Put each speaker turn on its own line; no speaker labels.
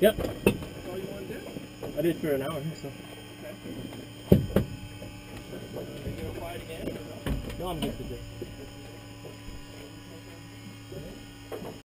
Yep.
That's all you want to do?
I did for an hour, so.
Okay. Are you going to apply it again or no?
No, I'm good to do.